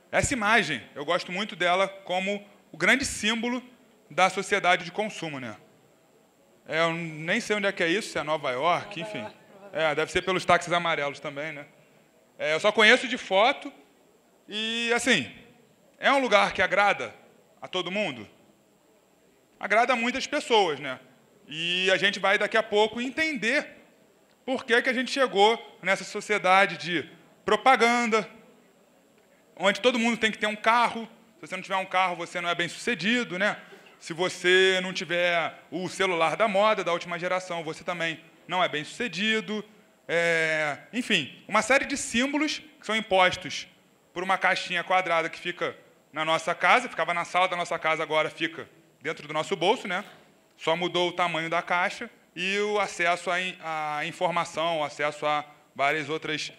Essa imagem, eu gosto muito dela como o grande símbolo da sociedade de consumo, né? Eu nem sei onde é que é isso, se é Nova York, enfim. Deve ser pelos táxis amarelos também, né? Eu só conheço de foto e, assim, é um lugar que agrada a todo mundo? Agrada a muitas pessoas, né? E a gente vai, daqui a pouco, entender por que a gente chegou nessa sociedade de propaganda, onde todo mundo tem que ter um carro. Se você não tiver um carro, você não é bem-sucedido, né? Se você não tiver o celular da moda, da última geração, você também não é bem-sucedido. Enfim, uma série de símbolos que são impostos por uma caixinha quadrada que fica na nossa casa, ficava na sala da nossa casa, agora fica dentro do nosso bolso, né? Só mudou o tamanho da caixa e o acesso à informação, o acesso a várias outras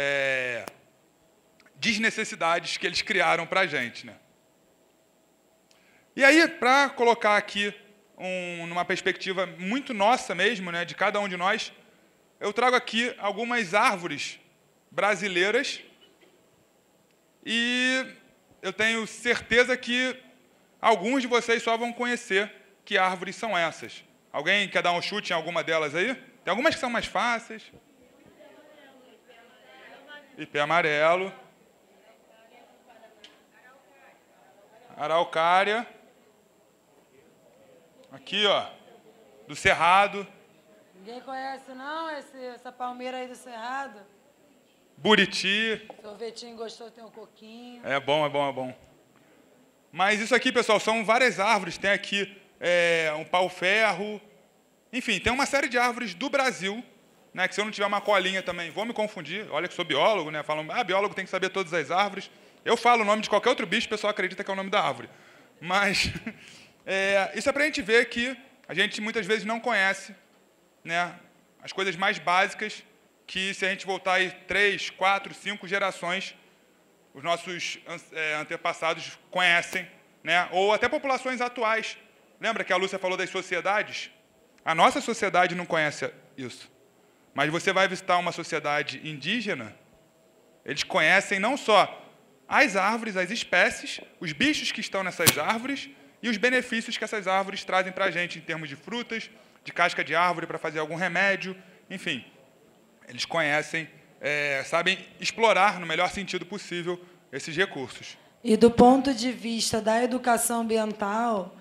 desnecessidades que eles criaram para a gente, né? E aí, para colocar aqui numa perspectiva muito nossa mesmo, né, de cada um de nós, eu trago aqui algumas árvores brasileiras e eu tenho certeza que alguns de vocês só vão conhecer que árvores são essas. Alguém quer dar um chute em alguma delas aí? Tem algumas que são mais fáceis. Ipê amarelo. Araucária. Aqui, ó, do Cerrado. Ninguém conhece, não, essa palmeira aí do Cerrado? Buriti. Sorvetinho gostoso, tem um coquinho. É bom, é bom, é bom. Mas isso aqui, pessoal, são várias árvores. Tem aqui um pau-ferro. Enfim, tem uma série de árvores do Brasil, né, que se eu não tiver uma colinha também, vou me confundir. Olha que sou biólogo, né? Falam, biólogo tem que saber todas as árvores. Eu falo o nome de qualquer outro bicho, o pessoal acredita que é o nome da árvore. Mas isso é para a gente ver que a gente muitas vezes não conhece, né, as coisas mais básicas que, se a gente voltar aí 3, 4, 5 gerações, os nossos antepassados conhecem, né, ou até populações atuais. Lembra que a Lúcia falou das sociedades? A nossa sociedade não conhece isso. Mas você vai visitar uma sociedade indígena, eles conhecem não só as árvores, as espécies, os bichos que estão nessas árvores e os benefícios que essas árvores trazem para a gente em termos de frutas, de casca de árvore para fazer algum remédio, enfim. Eles conhecem, sabem explorar no melhor sentido possível esses recursos. E do ponto de vista da educação ambiental,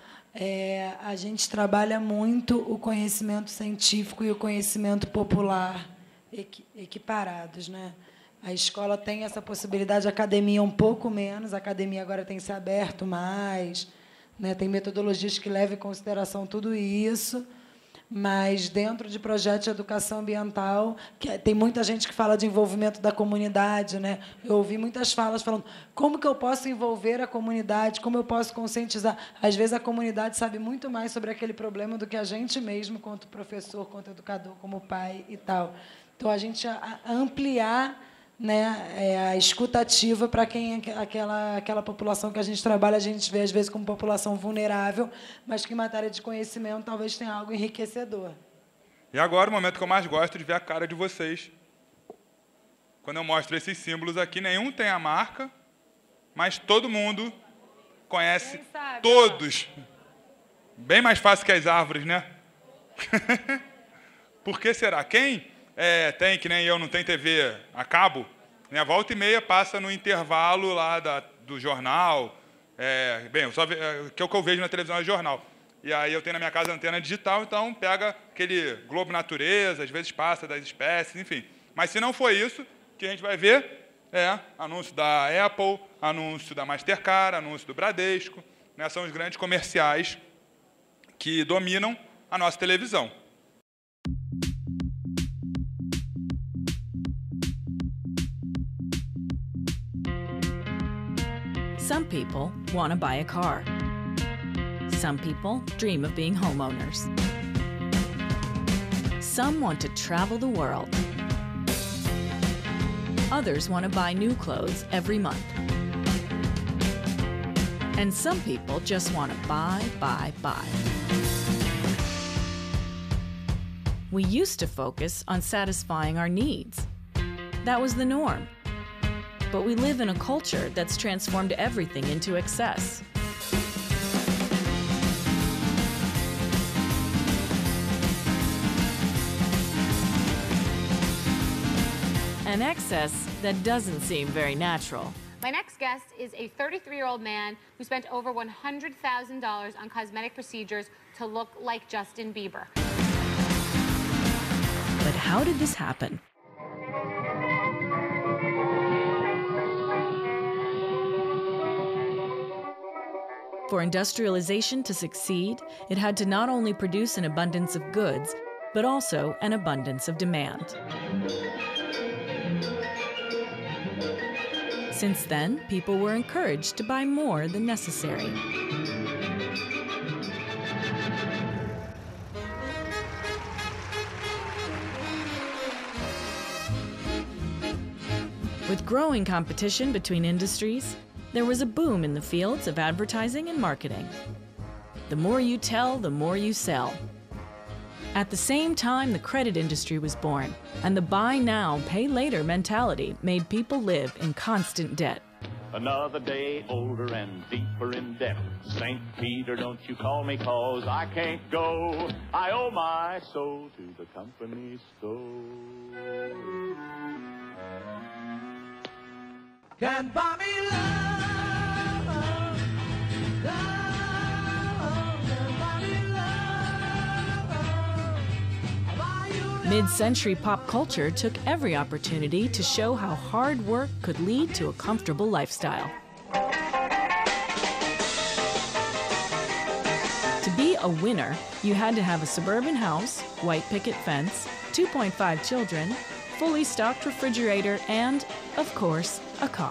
a gente trabalha muito o conhecimento científico e o conhecimento popular equiparados, né? A escola tem essa possibilidade, a academia um pouco menos, a academia agora tem se aberto mais, né? Tem metodologias que levam em consideração tudo isso, mas dentro de projetos de educação ambiental, tem muita gente que fala de envolvimento da comunidade, né? Eu ouvi muitas falas falando como que eu posso envolver a comunidade, como eu posso conscientizar. Às vezes a comunidade sabe muito mais sobre aquele problema do que a gente mesmo, quanto professor, quanto educador, como pai e tal. Então, a gente ampliar, né, a escutativa para quem aquela população que a gente trabalha, a gente vê às vezes como população vulnerável, mas que em matéria de conhecimento talvez tenha algo enriquecedor. E agora o momento que eu mais gosto de ver a cara de vocês. Quando eu mostro esses símbolos aqui, nenhum tem a marca, mas todo mundo conhece, sabe, todos. Bem mais fácil que as árvores, né? Por que será? Quem tem, que nem eu, não tem TV a cabo, né? Volta e meia passa no intervalo lá do jornal. Que é o que eu vejo na televisão, é jornal. E aí eu tenho na minha casa antena digital, então pega aquele Globo Natureza, às vezes passa das espécies, enfim. Mas se não for isso, o que a gente vai ver anúncio da Apple, anúncio da Mastercard, anúncio do Bradesco, né? São os grandes comerciais que dominam a nossa televisão. Some people want to buy a car. Some people dream of being homeowners. Some want to travel the world. Others want to buy new clothes every month. And some people just want to buy, buy, buy. We used to focus on satisfying our needs. That was the norm. but we live in a culture that's transformed everything into excess. An excess that doesn't seem very natural. My next guest is a 33-year-old man who spent over $100,000 on cosmetic procedures to look like Justin Bieber. But how did this happen? For industrialization to succeed, it had to not only produce an abundance of goods, but also an abundance of demand. Since then, people were encouraged to buy more than necessary. With growing competition between industries, there was a boom in the fields of advertising and marketing. The more you tell, the more you sell. At the same time, the credit industry was born, and the buy now, pay later mentality made people live in constant debt. Another day older and deeper in debt. St. Peter, don't you call me, 'cause I can't go. I owe my soul to the company store. Can't buy me love, love, can't buy me love. Mid-century pop culture took every opportunity to show how hard work could lead to a comfortable lifestyle. To be a winner, you had to have a suburban house, white picket fence, 2.5 children, fully stocked refrigerator, and, of course, a car.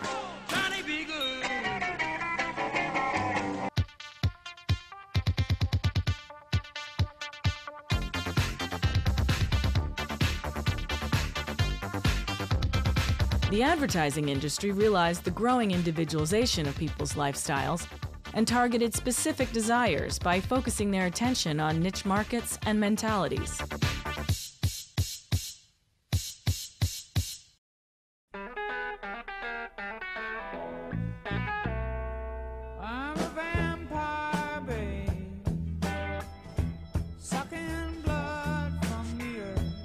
The advertising industry realized the growing individualization of people's lifestyles and targeted specific desires by focusing their attention on niche markets and mentalities. I'm a vampire, babe, sucking blood from the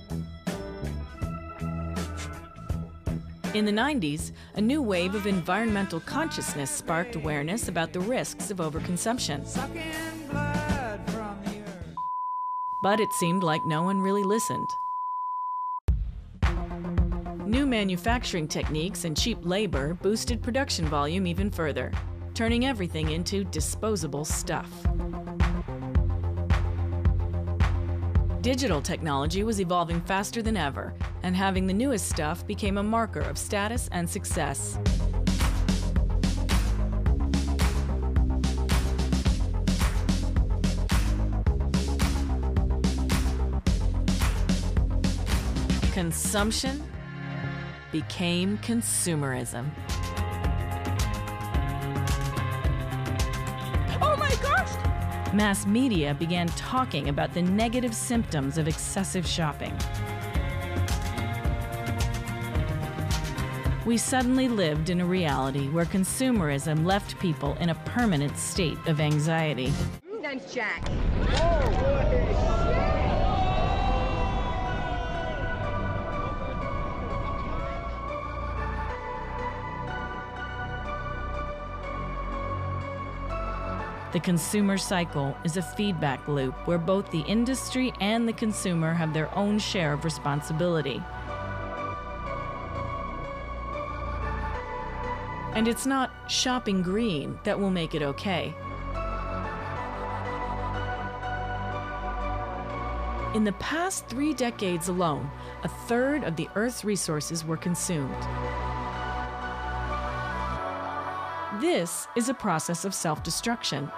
earth. In the 90s, a new wave of environmental consciousness sparked awareness about the risks of overconsumption. Sucking blood from the earth. But it seemed like no one really listened. New manufacturing techniques and cheap labor boosted production volume even further, turning everything into disposable stuff. Digital technology was evolving faster than ever, and having the newest stuff became a marker of status and success. Consumption became consumerism. Oh my gosh! Mass media began talking about the negative symptoms of excessive shopping. We suddenly lived in a reality where consumerism left people in a permanent state of anxiety. Name's Jack. The consumer cycle is a feedback loop where both the industry and the consumer have their own share of responsibility. And it's not shopping green that will make it okay. In the past 3 decades alone, 1/3 of the Earth's resources were consumed. This is a process of self-destruction.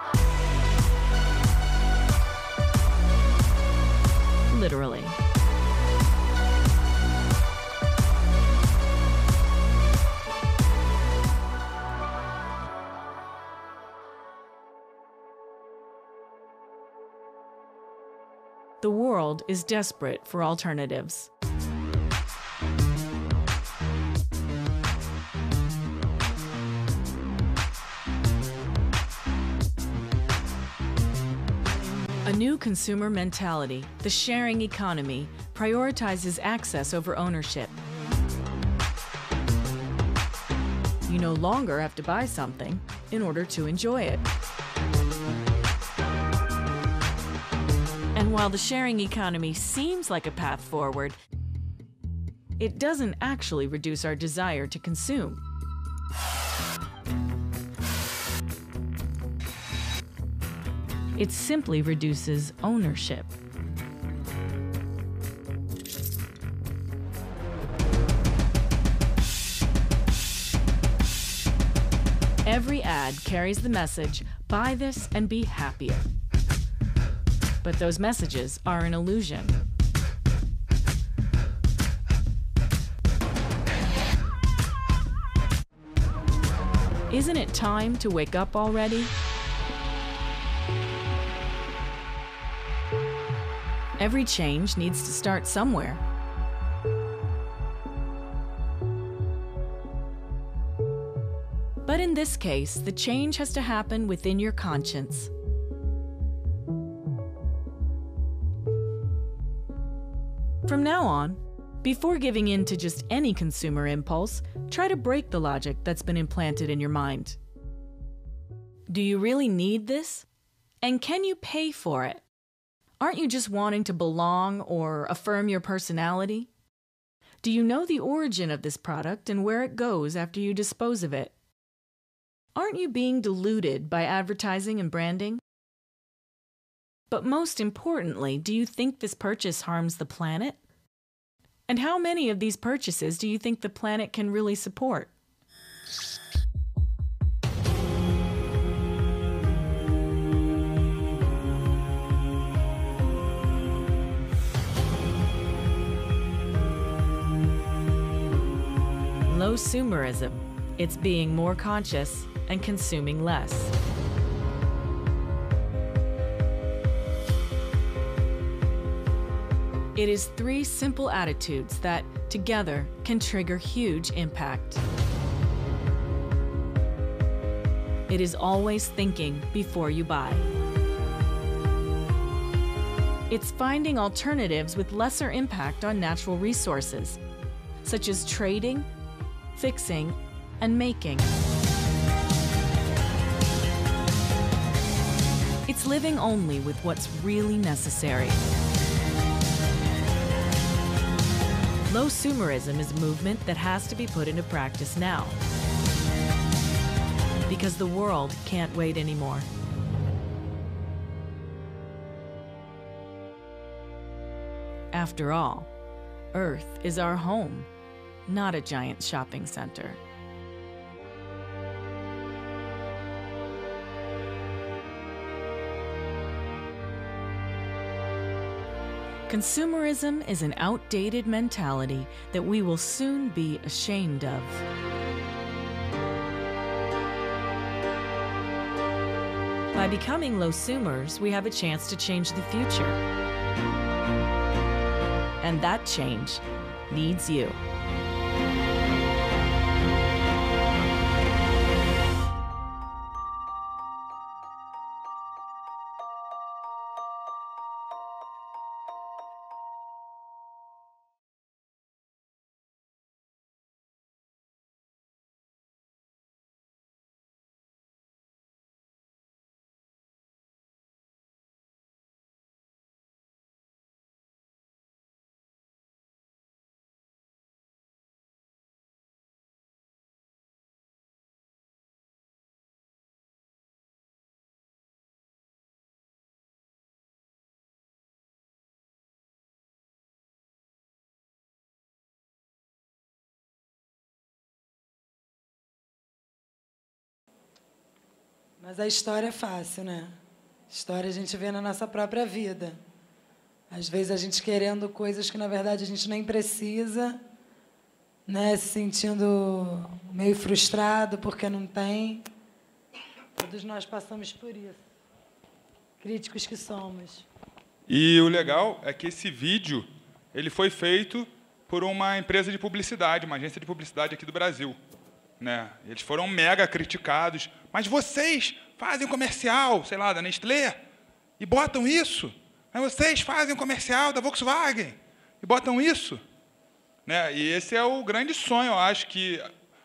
Literally. The world is desperate for alternatives. A new consumer mentality, the sharing economy, prioritizes access over ownership. You no longer have to buy something in order to enjoy it. And while the sharing economy seems like a path forward, it doesn't actually reduce our desire to consume. It simply reduces ownership. Every ad carries the message, buy this and be happier. But those messages are an illusion. Isn't it time to wake up already? Every change needs to start somewhere. But in this case, the change has to happen within your conscience. From now on, before giving in to just any consumer impulse, try to break the logic that's been implanted in your mind. Do you really need this? And can you pay for it? Aren't you just wanting to belong or affirm your personality? Do you know the origin of this product and where it goes after you dispose of it? Aren't you being deluded by advertising and branding? But most importantly, do you think this purchase harms the planet? And how many of these purchases do you think the planet can really support? Low-sumerism. It's being more conscious and consuming less. It is 3 simple attitudes that, together, can trigger huge impact. It is always thinking before you buy. It's finding alternatives with lesser impact on natural resources, such as trading, fixing, and making. It's living only with what's really necessary. Low-sumerism is a movement that has to be put into practice now, because the world can't wait anymore. After all, Earth is our home, not a giant shopping center. Consumerism is an outdated mentality that we will soon be ashamed of. By becoming low-sumers, we have a chance to change the future. And that change needs you. Mas a história é fácil, né? História a gente vê na nossa própria vida. Às vezes a gente querendo coisas que, na verdade, a gente nem precisa, né? Se sentindo meio frustrado porque não tem. Todos nós passamos por isso. Críticos que somos. E o legal é que esse vídeo ele foi feito por uma empresa de publicidade, uma agência de publicidade aqui do Brasil. Né? Eles foram mega criticados. Mas vocês fazem comercial, sei lá, da Nestlé, e botam isso. Aí vocês fazem um comercial da Volkswagen e botam isso. Né? E esse é o grande sonho, eu acho, que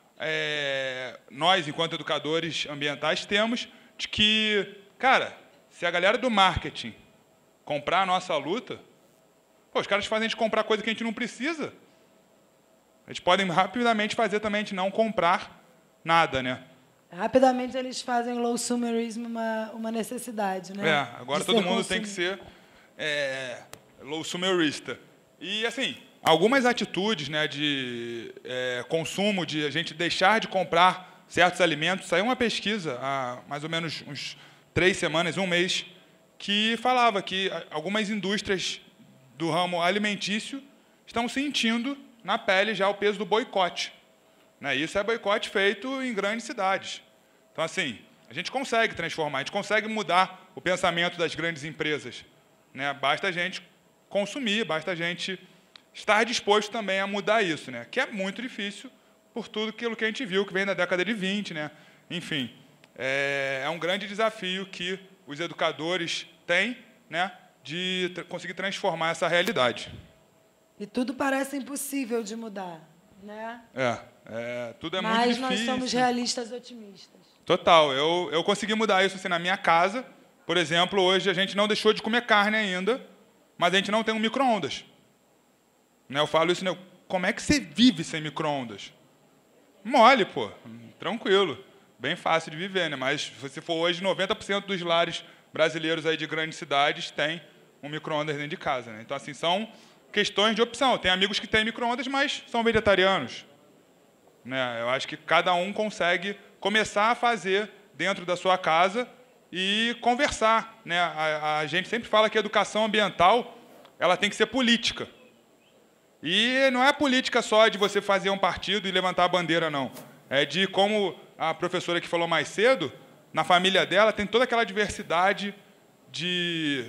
nós, enquanto educadores ambientais, temos, de que, cara, se a galera do marketing comprar a nossa luta, pô, os caras fazem a gente comprar coisa que a gente não precisa. Eles podem rapidamente fazer também a gente não comprar nada, né? Rapidamente eles fazem o low consumerismo uma necessidade, né? Agora De todo ser mundo tem que ser low consumerista. E, assim, algumas atitudes, né, de consumo, de a gente deixar de comprar certos alimentos. Saiu uma pesquisa há mais ou menos uns 3 semanas, um mês, que falava que algumas indústrias do ramo alimentício estão sentindo na pele já o peso do boicote. Né? Isso é boicote feito em grandes cidades. Então, assim, a gente consegue transformar, a gente consegue mudar o pensamento das grandes empresas. Né? Basta a gente consumir, basta a gente estar disposto também a mudar isso, né? Que é muito difícil por tudo aquilo que a gente viu, que vem da década de 20. Né? Enfim, é um grande desafio que os educadores têm, né, de conseguir transformar essa realidade. E tudo parece impossível de mudar, né? Tudo é muito Mas difícil. nós somos realistas otimistas. Total. Eu consegui mudar isso assim, na minha casa. Por exemplo, hoje a gente não deixou de comer carne ainda, mas a gente não tem um micro-ondas. Né? Eu falo isso, né? Como é que você vive sem micro-ondas? Mole, pô. Tranquilo. Bem fácil de viver, né? Mas se você for hoje, 90% dos lares brasileiros aí de grandes cidades têm um micro-ondas dentro de casa. Né? Então, assim, são questões de opção. Tem amigos que têm micro-ondas, mas são vegetarianos. Né? Eu acho que cada um consegue começar a fazer dentro da sua casa e conversar. Né? A gente sempre fala que a educação ambiental ela tem que ser política. E não é política só de você fazer um partido e levantar a bandeira, não. É de, como a professora que falou mais cedo, na família dela tem toda aquela diversidade de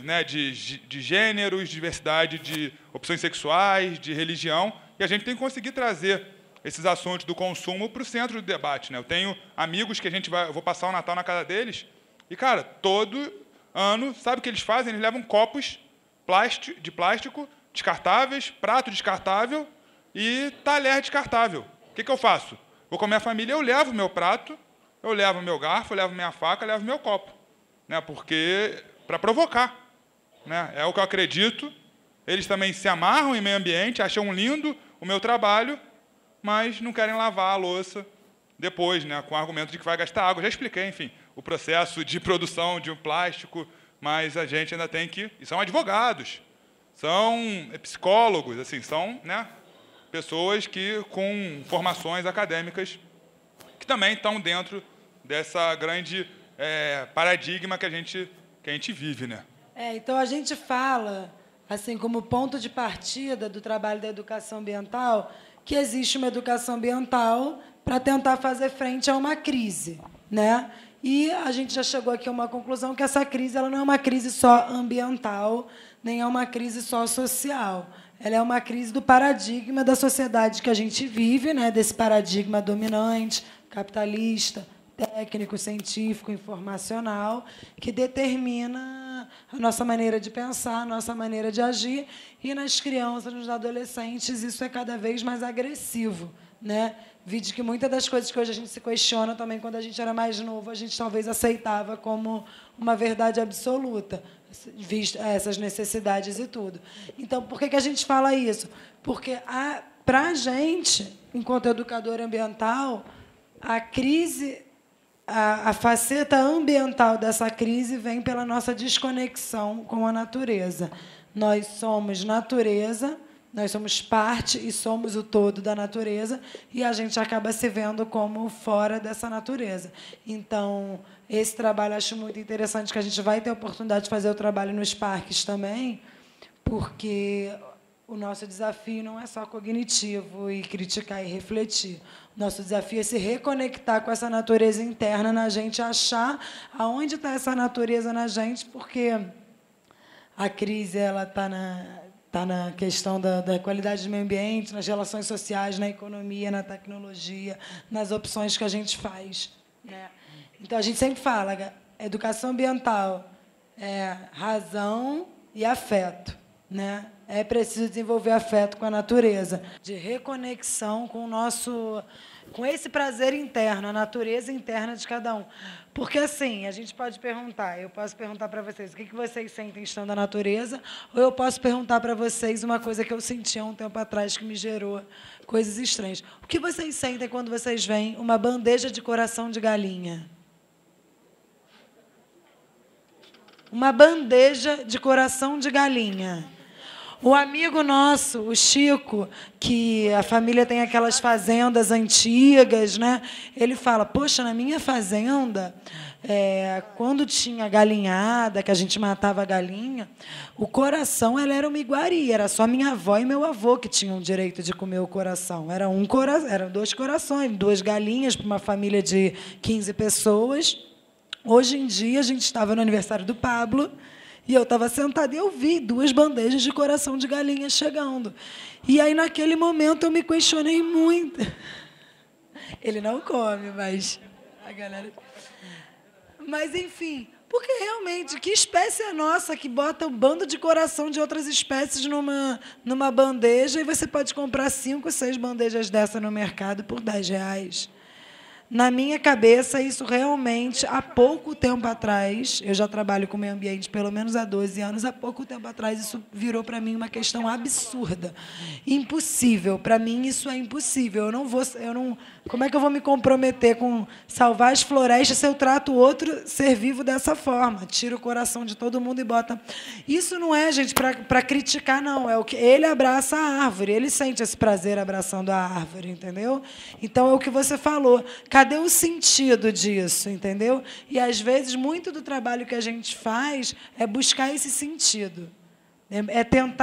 gêneros, diversidade de opções sexuais, de religião, e a gente tem que conseguir trazer esses assuntos do consumo para o centro do debate. Né? Eu tenho amigos que eu vou passar o Natal na casa deles, e, cara, todo ano, sabe o que eles fazem? Eles levam copos de plástico descartáveis, prato descartável e talher descartável. O que eu faço? Vou com a minha família, eu levo meu prato, eu levo meu garfo, eu levo minha faca, eu levo meu copo. Né? Porque, para provocar. Né? É o que eu acredito. Eles também se amarram em meio ambiente, acham lindo o meu trabalho, mas não querem lavar a louça depois, né? Com o argumento de que vai gastar água. Já expliquei, enfim, o processo de produção de um plástico, mas a gente ainda tem que... E são advogados, são psicólogos, assim, são, né, pessoas com formações acadêmicas que também estão dentro dessa grande paradigma que a gente vive. Né? Então, a gente fala, assim, como ponto de partida do trabalho da educação ambiental, que existe uma educação ambiental para tentar fazer frente a uma crise. Né? E a gente já chegou aqui a uma conclusão que essa crise ela não é uma crise só ambiental, nem é uma crise só social. Ela é uma crise do paradigma da sociedade que a gente vive, né? Desse paradigma dominante, capitalista, técnico, científico, informacional, que determina a nossa maneira de pensar, a nossa maneira de agir, e nas crianças, nos adolescentes, isso é cada vez mais agressivo. Né? Vide que muitas das coisas que hoje a gente se questiona também, quando a gente era mais novo, a gente talvez aceitava como uma verdade absoluta, visto essas necessidades e tudo. Então, por que a gente fala isso? Porque, para a gente, enquanto educador ambiental, a crise, a faceta ambiental dessa crise vem pela nossa desconexão com a natureza. Nós somos natureza, nós somos parte e somos o todo da natureza, e a gente acaba se vendo como fora dessa natureza. Então, esse trabalho acho muito interessante, que a gente vai ter a oportunidade de fazer o trabalho nos parques também, porque o nosso desafio não é só cognitivo e criticar e refletir. O nosso desafio é se reconectar com essa natureza interna na gente, achar aonde está essa natureza na gente, porque a crise está na questão da qualidade do meio ambiente, nas relações sociais, na economia, na tecnologia, nas opções que a gente faz. Né? Então, a gente sempre fala, educação ambiental razão e afeto, né? É preciso desenvolver afeto com a natureza, de reconexão com o nosso, com esse prazer interno, a natureza interna de cada um. Porque, assim, a gente pode perguntar, eu posso perguntar para vocês o que vocês sentem estando na natureza, ou eu posso perguntar para vocês uma coisa que eu senti há um tempo atrás que me gerou coisas estranhas. O que vocês sentem quando vocês veem uma bandeja de coração de galinha? Uma bandeja de coração de galinha. O amigo nosso, o Chico, que a família tem aquelas fazendas antigas, né? Ele fala, poxa, na minha fazenda, quando tinha galinhada, que a gente matava a galinha, o coração ela era uma iguaria, era só minha avó e meu avô que tinham o direito de comer o coração. Eram 2 corações, 2 galinhas para uma família de 15 pessoas. Hoje em dia, a gente estava no aniversário do Pablo, e eu estava sentada e eu vi 2 bandejas de coração de galinha chegando. E aí, naquele momento, eu me questionei muito. Ele não come, mas a galera... Mas, enfim, porque realmente, que espécie é nossa que bota um bando de coração de outras espécies numa bandeja e você pode comprar 5, 6 bandejas dessa no mercado por R$10? Na minha cabeça, isso realmente, há pouco tempo atrás, eu já trabalho com meio ambiente pelo menos há 12 anos, há pouco tempo atrás isso virou para mim uma questão absurda. Impossível. Para mim, isso é impossível. Como é que eu vou me comprometer com salvar as florestas se eu trato outro ser vivo dessa forma? Tira o coração de todo mundo e bota... Isso não é, gente, para criticar, não. É o que ele abraça a árvore, ele sente esse prazer abraçando a árvore, entendeu? Então, é o que você falou. Cadê o sentido disso, entendeu? E, às vezes, muito do trabalho que a gente faz é buscar esse sentido. É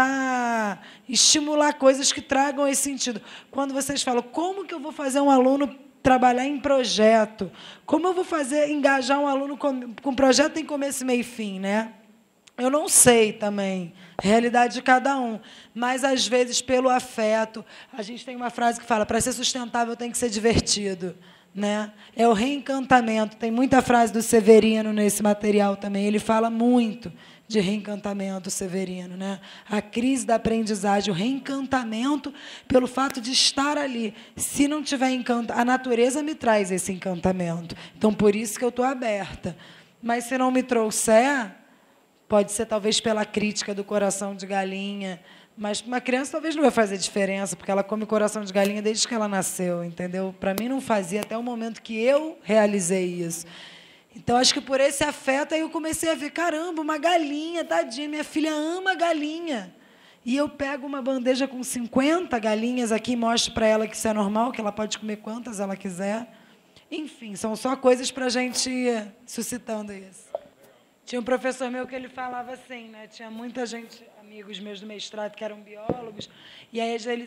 tentar estimular coisas que tragam esse sentido. Quando vocês falam, como que eu vou fazer um aluno trabalhar em projeto? Como eu vou engajar um aluno com projeto em começo, meio e fim, né? Eu não sei também, realidade de cada um, mas, às vezes, pelo afeto, a gente tem uma frase que fala, para ser sustentável tem que ser divertido. Né? É o reencantamento. Tem muita frase do Severino nesse material também. Ele fala muito de reencantamento, Severino, né? A crise da aprendizagem, o reencantamento pelo fato de estar ali. Se não tiver encanto, a natureza me traz esse encantamento. Então, por isso que eu estou aberta. Mas, se não me trouxer, pode ser talvez pela crítica do coração de galinha. Mas para uma criança talvez não vai fazer diferença, porque ela come coração de galinha desde que ela nasceu, entendeu? Para mim não fazia até o momento que eu realizei isso. Então, acho que por esse afeto aí eu comecei a ver, caramba, uma galinha, tadinha, minha filha ama galinha. E eu pego uma bandeja com 50 galinhas aqui e mostro para ela que isso é normal, que ela pode comer quantas ela quiser. Enfim, são só coisas para a gente ir suscitando isso. Tinha um professor meu que ele falava assim, né? Tinha muita gente, amigos meus do mestrado, que eram biólogos, e aí eles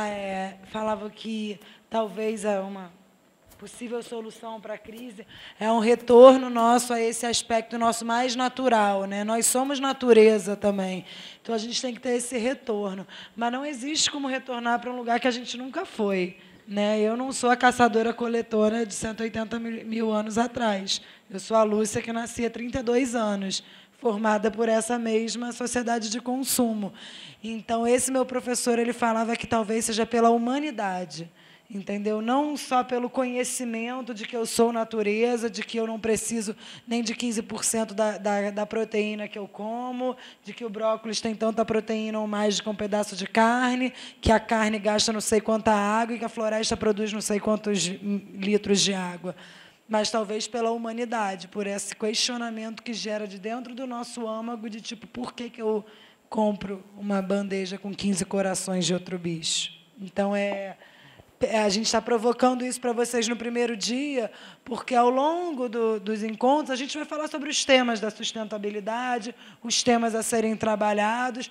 falavam que talvez uma possível solução para a crise é um retorno nosso a esse aspecto nosso mais natural, né? Nós somos natureza também, então a gente tem que ter esse retorno, mas não existe como retornar para um lugar que a gente nunca foi. Né? Eu não sou a caçadora-coletora de 180 mil anos atrás. Eu sou a Lúcia, que nasci há 32 anos, formada por essa mesma sociedade de consumo. Então, esse meu professor ele falava que talvez seja pela humanidade, entendeu? Não só pelo conhecimento de que eu sou natureza, de que eu não preciso nem de 15% da proteína que eu como, de que o brócolis tem tanta proteína ou mais do que um pedaço de carne, que a carne gasta não sei quanta água e que a floresta produz não sei quantos litros de água. Mas talvez pela humanidade, por esse questionamento que gera de dentro do nosso âmago de tipo, por que eu compro uma bandeja com 15 corações de outro bicho? Então, a gente está provocando isso para vocês no primeiro dia, porque, ao longo dos encontros, a gente vai falar sobre os temas da sustentabilidade, os temas a serem trabalhados.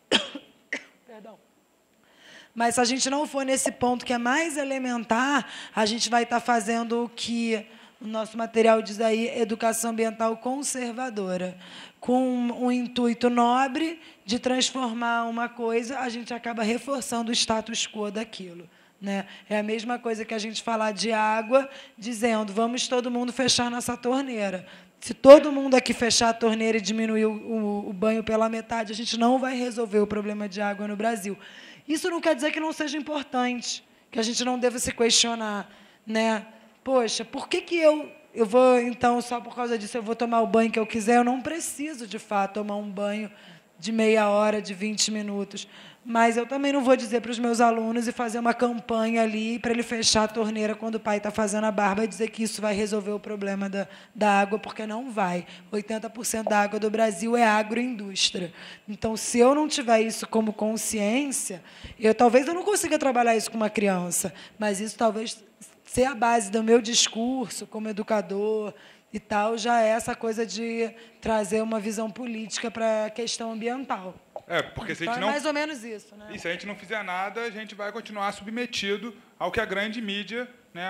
Perdão. Mas, se a gente não for nesse ponto que é mais elementar, a gente vai estar fazendo o que o nosso material diz aí, educação ambiental conservadora. Com um intuito nobre de transformar uma coisa, a gente acaba reforçando o status quo daquilo. Né? É a mesma coisa que a gente falar de água, dizendo, vamos todo mundo fechar nossa torneira. Se todo mundo aqui fechar a torneira e diminuir o banho pela metade, a gente não vai resolver o problema de água no Brasil. Isso não quer dizer que não seja importante, que a gente não deva se questionar, né? Poxa, por que eu vou, então, só por causa disso, eu vou tomar o banho que eu quiser? Eu não preciso, de fato, tomar um banho de meia hora, de 20 minutos. Mas eu também não vou dizer para os meus alunos e fazer uma campanha ali para ele fechar a torneira quando o pai está fazendo a barba e dizer que isso vai resolver o problema da água, porque não vai. 80% da água do Brasil é agroindústria. Então, se eu não tiver isso como consciência, talvez eu não consiga trabalhar isso com uma criança, mas isso talvez ser a base do meu discurso como educador e tal, já é essa coisa de trazer uma visão política para a questão ambiental. Porque se a Então, gente não... é mais ou menos isso, né? E se a gente não fizer nada, a gente vai continuar submetido ao que a grande mídia, né,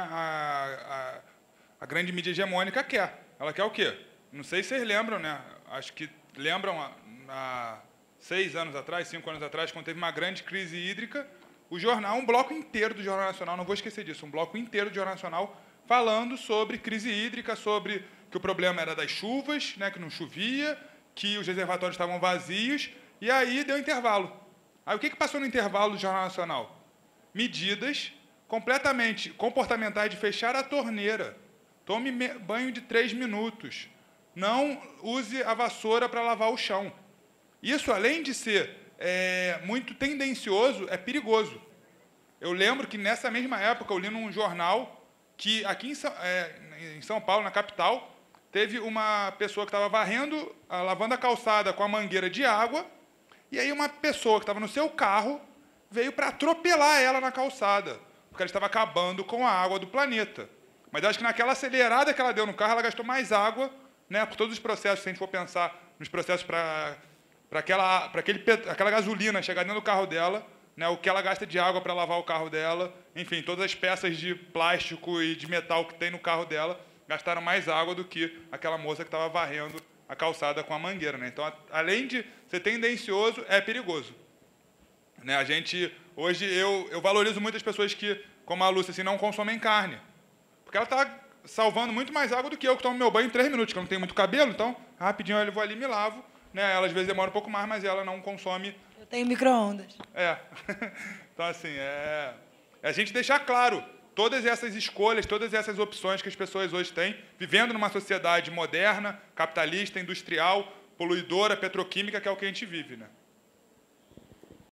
a grande mídia hegemônica quer. Ela quer o quê? Não sei se vocês lembram, né? Acho que lembram há 6 anos atrás, 5 anos atrás, quando teve uma grande crise hídrica, o jornal, um bloco inteiro do Jornal Nacional, não vou esquecer disso, um bloco inteiro do Jornal Nacional falando sobre crise hídrica, sobre que o problema era das chuvas, né, que não chovia, que os reservatórios estavam vazios, e aí deu intervalo. Aí o que passou no intervalo do Jornal Nacional? Medidas completamente comportamentais de fechar a torneira. Tome banho de 3 minutos. Não use a vassoura para lavar o chão. Isso, além de ser muito tendencioso, é perigoso. Eu lembro que, nessa mesma época, eu li num jornal que, aqui em São Paulo, na capital, teve uma pessoa que estava lavando a calçada com a mangueira de água, e aí uma pessoa que estava no seu carro veio para atropelar ela na calçada, porque ela estava acabando com a água do planeta. Mas acho que naquela acelerada que ela deu no carro, ela gastou mais água, né, por todos os processos, se a gente for pensar nos processos para aquela gasolina chegar dentro do carro dela, né, o que ela gasta de água para lavar o carro dela, enfim, todas as peças de plástico e de metal que tem no carro dela gastaram mais água do que aquela moça que estava varrendo a calçada com a mangueira, né? Então, além de ser tendencioso, é perigoso, né? A gente, hoje, eu valorizo muito as pessoas que, como a Lúcia, assim, não consomem carne, porque ela está salvando muito mais água do que eu, que tomo meu banho em 3 minutos, que eu não tenho muito cabelo, então, rapidinho eu vou ali e me lavo, né? Ela, às vezes, demora um pouco mais, mas ela não consome... Eu tenho micro-ondas. Então, assim, a gente deixar claro todas essas escolhas, todas essas opções que as pessoas hoje têm, vivendo numa sociedade moderna, capitalista, industrial, poluidora, petroquímica, que é o que a gente vive, né?